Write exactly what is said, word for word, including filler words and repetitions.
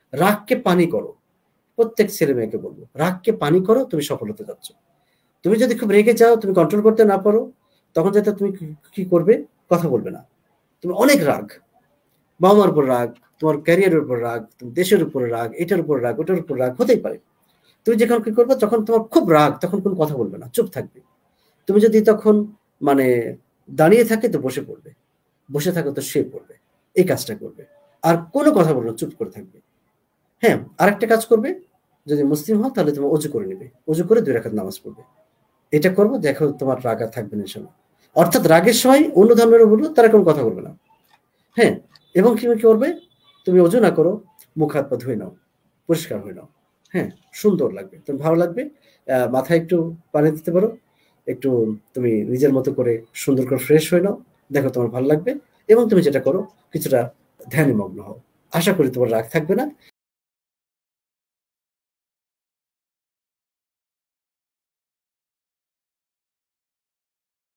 রাগকে পানি করো। প্রত্যেক ছেলে মেয়েকে বলব, রাগকে পানি করো, তুমি সফল হতে যাচ্ছ। তুমি যদি খুব রেগে যাও, তুমি কন্ট্রোল করতে না পারো, তখন যাতে তুমি কি করবে? কথা বলবে না। তুমি অনেক রাগ, বাবা-মার উপর রাগ, তোমার ক্যারিয়ারের উপর রাগ, দেশের উপর রাগ, এটার উপর রাগ, ওটার উপর রাগ হতেই পারে। তুমি যখন কি করবে? যখন তোমার খুব রাগ, তখন কোনো কথা বলবে না, চুপ থাকবে। তুমি যদি তখন মানে দাঁড়িয়ে থাকে তো বসে পড়বে, বসে থাকো তো শুয়ে পড়বে। এই কাজটা করবে। আর কোনো কথা বলবে না, চুপ করে থাকবে। হ্যাঁ, আরেকটা কাজ করবে, যদি মুসলিম হও তাহলে তুমি অজু করে নিবে। অজু করে দুই রাকাত নামাজ পড়বে। এটা করবো, দেখো তোমার রাগ আর থাকবে না ইনশাআল্লাহ। অর্থাৎ রাগের সময় অন্য ধর্মেরও বলবো, তারা কোনো কথা বলবে না। হ্যাঁ? এবং কি করবে? তুমি অজু না করো, মুখ হাত পা ধুয়ে নাও, পরিষ্কার হয়ে নাও। হ্যাঁ? সুন্দর লাগবে, তোমার ভালো লাগবে। আ মাথায় একটু পানি দিতে পারো। একটু তুমি নিজের মতো করে সুন্দর করে ফ্রেশ হয়ে নাও। দেখো তোমার ভালো লাগবে এবং তুমি যেটা করো কিছুটা ধ্যানে মগ্ন হও। আশা করি তোমার রাগ থাকবে না।